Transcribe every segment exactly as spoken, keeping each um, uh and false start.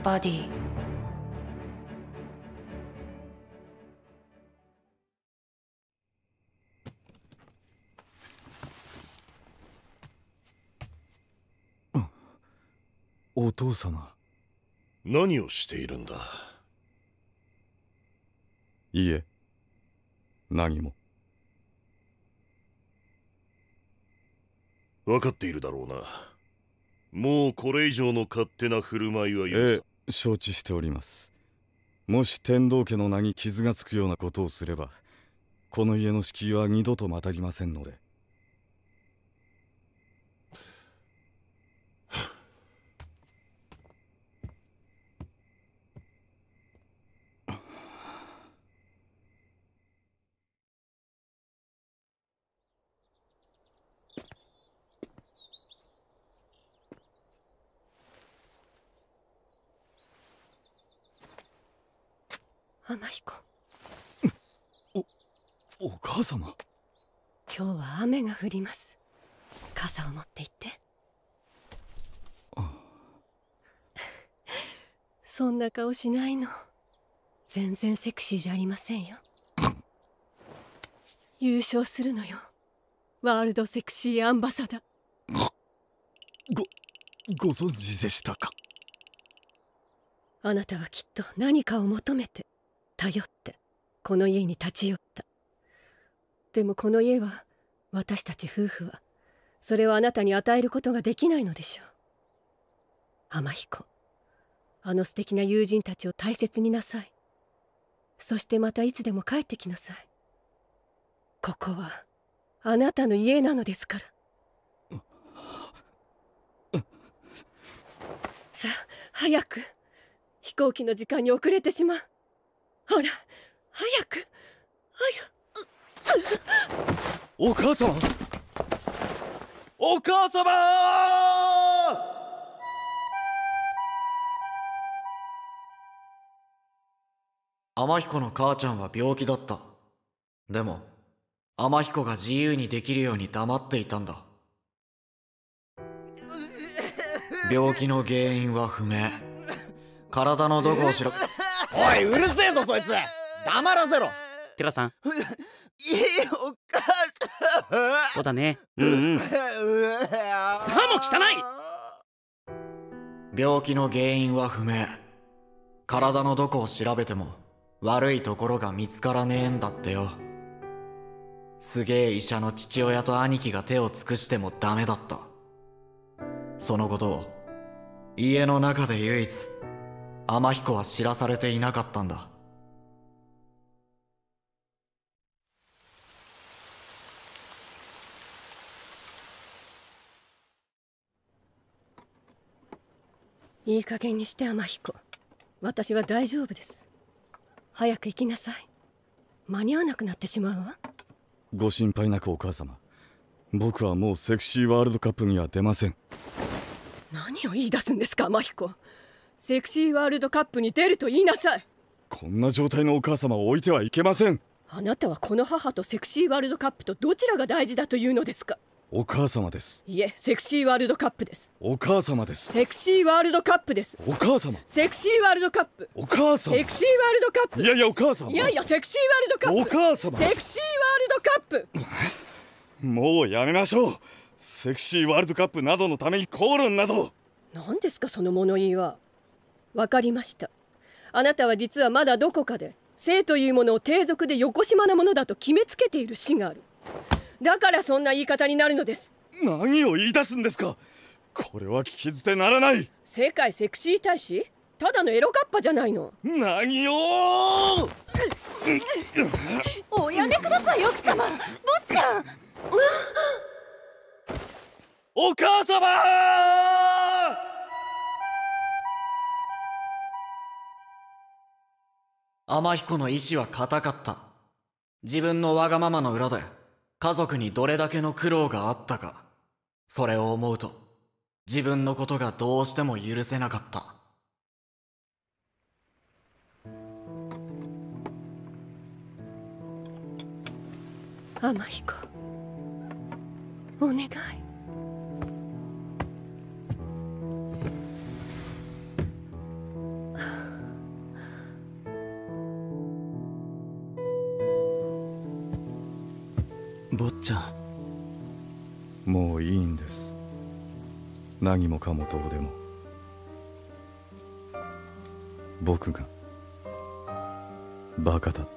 バディ。 お父様。 何をしているんだ。 いえ、何も。 分かっているだろうな。もうこれ以上の勝手な振る舞いは許さ。 ええ、承知しております。もし天道家の名に傷がつくようなことをすれば、この家の敷居は二度とまたぎませんので。 天彦。 お、お母様。 今日は雨が降ります。傘を持って行って。そんな顔しないの。全然セクシーじゃありませんよ。優勝するのよ。ワールドセクシーアンバサダー。 ご、ご存知でしたか。 あなたはきっと何かを求めて頼ってこの家に立ち寄った。でもこの家は、私たち夫婦はそれをあなたに与えることができないのでしょう。天彦、あの素敵な友人たちを大切になさい。そしてまたいつでも帰ってきなさい。ここはあなたの家なのですから。さあ早く、飛行機の時間に遅れてしまう。ほら早く早く。 お母様、お母様。 天彦の母ちゃんは病気だった。でも天彦が自由にできるように黙っていたんだ。病気の原因は不明。体のどこをしろ。 おい、うるせえぞそいつ。黙らせろ。 テラさん。 いいお母さん。 そうだね。うんうん。歯も汚い。 病気の原因は不明。体のどこを調べても悪いところが見つからねえんだってよ。すげえ医者の父親と兄貴が手を尽くしてもダメだった。そのことを家の中で唯一天彦は知らされていなかったんだ。 いい加減にして天彦。私は大丈夫です。早く行きなさい。間に合わなくなってしまうわ。 ご心配なくお母様。僕はもうセクシーワールドカップには出ません。 何を言い出すんですか天彦。セクシーワールドカップに出ると言いなさい。 こんな状態のお母様を置いてはいけません。 あなたはこの母とセクシーワールドカップとどちらが大事だというのですか。 お母様です。 いえ、セクシーワールドカップです。 お母様です。 セクシーワールドカップです。 お母様。 セクシーワールドカップ。 お母様。 セクシーワールドカップ。 いやいやお母様。 いやいやセクシーワールドカップ。 お母様。 セクシーワールドカップ。 もうやめましょう。セクシーワールドカップなどのために口論など。 何ですかその物言いは。わかりました。あなたは実はまだどこかで性というものを低俗でよこしまなものだと決めつけている節がある。だからそんな言い方になるのです。 何を言い出すんですか。これは聞き捨てならない。 世界セクシー大使、ただのエロカッパじゃないの。 何をおやめください奥様。坊ちゃん。 お母様。 天彦の意志は固かった。自分のわがままの裏で家族にどれだけの苦労があったか、それを思うと自分のことがどうしても許せなかった。 天彦、お願い。 もういいんです。何もかもどうでも。僕がバカだった。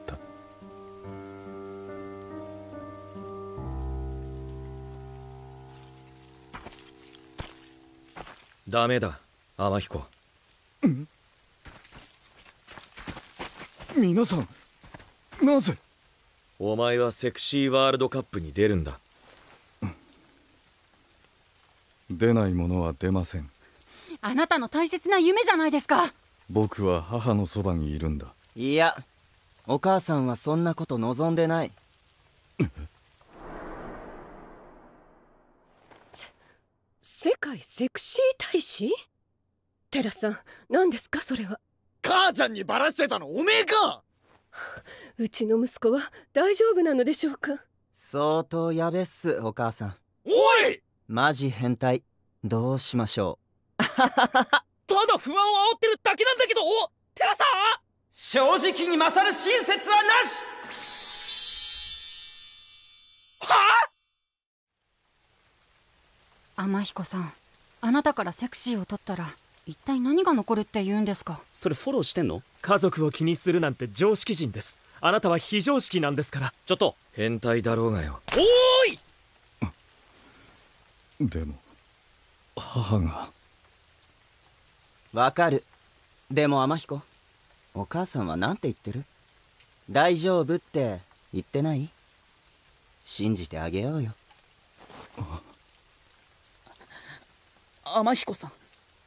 ダメだ、天彦。 ん？皆さん、なぜ？ お前はセクシーワールドカップに出るんだ。 出ないものは出ません。 あなたの大切な夢じゃないですか。 僕は母のそばにいるんだ。 いや、お母さんはそんなこと望んでない。 せ世界セクシー大使？テラさん、何ですかそれは。 母ちゃんにバラしてたのおめえか。 うちの息子は大丈夫なのでしょうか。 相当やべっす、お母さん。 おい、 マジ変態。どうしましょう。 ただ不安を煽ってるだけなんだけど。テラさん、 正直に勝る親切はなし。 はあ、天彦さん、あなたからセクシーを取ったら一体何が残るって言うんですか。 それフォローしてんの？家族を気にするなんて常識人です。あなたは非常識なんですから。ちょっと変態だろうがよ。 おーい。でも母が。 わかる。でも天彦、お母さんは何て言ってる？大丈夫って言ってない？信じてあげようよ。 天彦さん、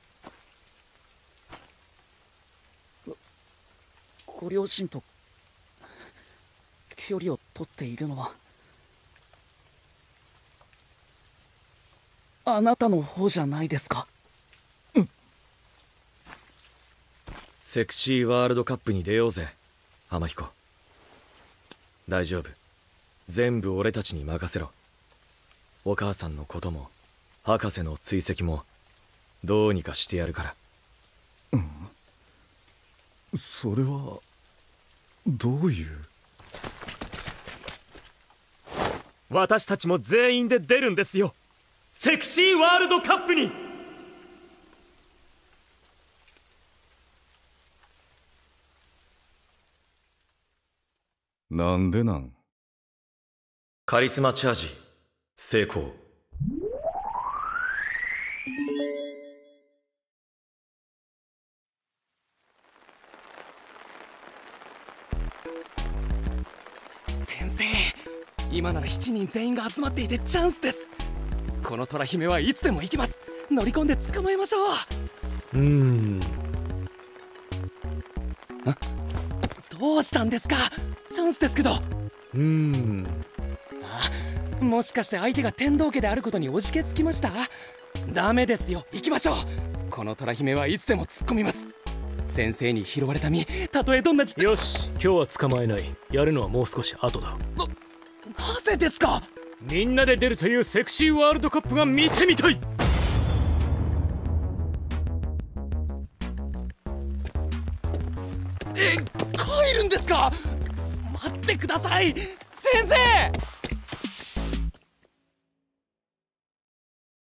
ご、ご両親と距離を取っているのはあなたの方じゃないですか。 セクシーワールドカップに出ようぜ、天彦。大丈夫。全部俺たちに任せろ。お母さんのことも博士の追跡もどうにかしてやるから。 うん、それはどういう。 私たちも全員で出るんですよ、セクシーワールドカップに。 なんでなん？ カリスマチャージ成功。 先生、今ならしちにん全員が集まっていてチャンスです。この虎姫はいつでも行きます。乗り込んで捕まえましょう。うーん、あ、どうしたんですか？チャンスですけど。うーん、あ、もしかして相手が天道家であることにおじけつきました？ダメですよ、行きましょう。この虎姫はいつでも突っ込みます。先生に拾われた身、たとえどんなじ。 よし、今日は捕まえない。やるのはもう少し後だ。 な、なぜですか？ みんなで出るというセクシーワールドカップが見てみたい。 え、帰るんですか？待ってください、先生。